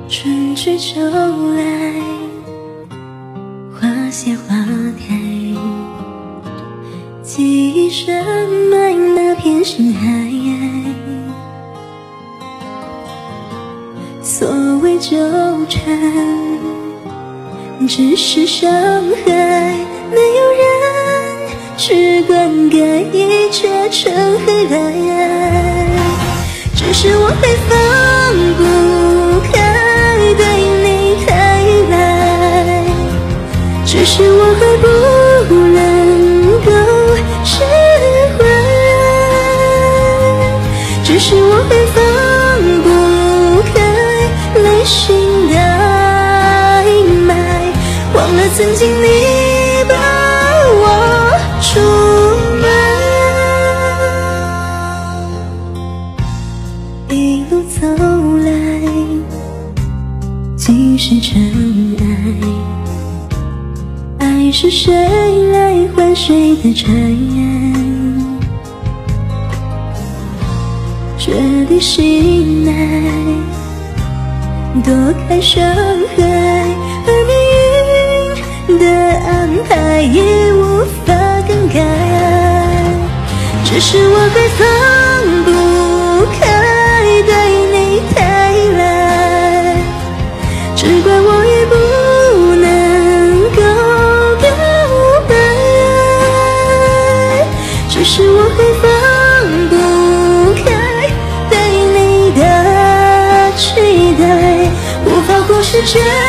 春去秋来，花谢花开，记忆深埋那片心海。所谓纠缠，只是伤害，没有人去灌溉，一切成黑白。只是我还放不开对你太赖，只是我还不能够释怀，只是我还放不开内心的阴霾，忘了曾经你把我出卖。一路走来，尽是尘埃，爱是谁来换谁的缠绵，决定心爱，躲开伤害，而命运的安排也无法更改。只是我还放不开对你太赖，只怪我也不能够表白。只是我还放不开对你的期待，无法忽视